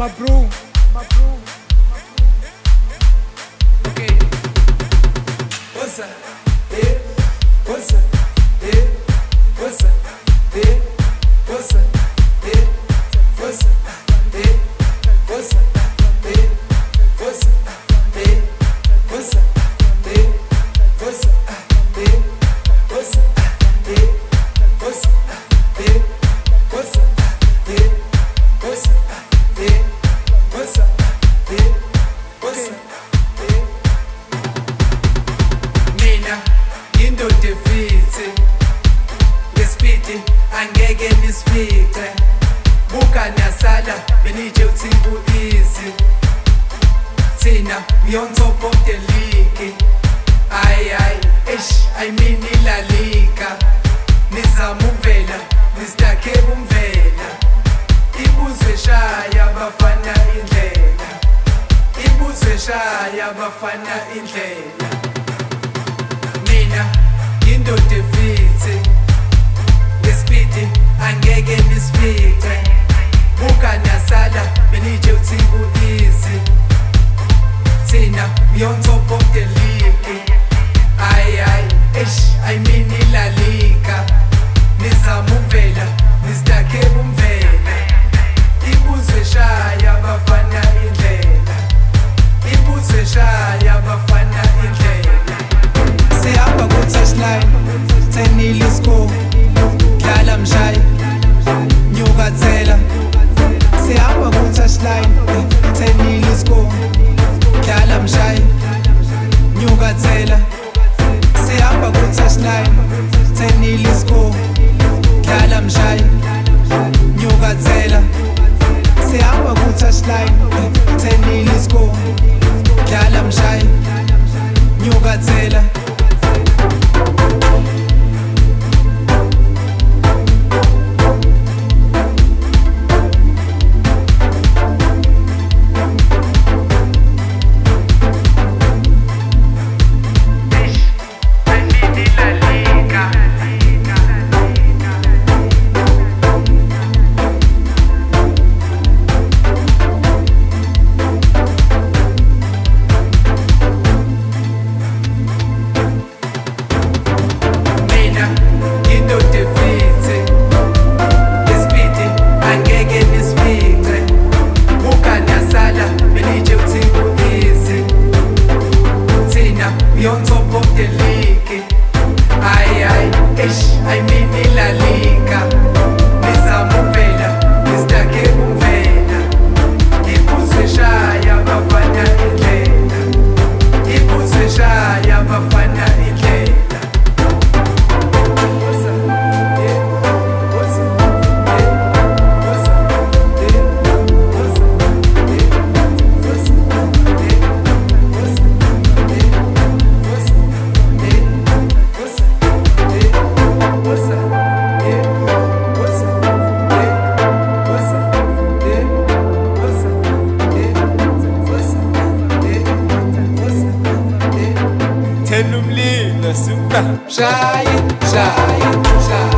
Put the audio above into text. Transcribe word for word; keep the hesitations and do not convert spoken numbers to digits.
my bro, my bro. Okay. What's up? Yeah. What's up? Yeah. What's up? Yeah. What's up? Yeah. What's up? Yeah. What's up? Yeah. What's up? Yeah. What's up? Yeah. What's up? Yeah. What's up? Yeah. What's up? Yeah. What's up? Yeah. What's up? Yeah. What's up? Yeah. What's up? Yeah. Mina indoda efithi ngesipidi angeke nisifice buka nasala benije uthibu easy thina we on top of the league ay ay ish I mean La Liga nizama uvela nistake umvela ibuzwe shaya bafana indlela ibuzwe shaya bafana indlela mina indoda efithi ngesipidi angeke nisifice buka nasala benije uthibu easy thina we on top of the league ay ay ish I mean La Liga nizama uvela nistake umvela ibuzwe shaya bafana indlela ibuzwe shaya bafana indlela sihamba ku touchline tenile score dlala mshayi nyuka thela sihamba ku touchline tenile score dlala mshayi nyuka thela sihamba ku touchline tenile score dlala mshayi nyuka thela sihamba ku touchline tenile score dlala mshayi nyuka thela we on top of the league ay ay ish I mean La Liga nizama uvela nistake umvela ibuzwe shaya bafana indlela ibuzwe shaya bafana indlela what's up yeah what's up yeah what's up yeah what's up yeah what's up yeah what's up yeah Tell them lean, super. Shy, shy, shy.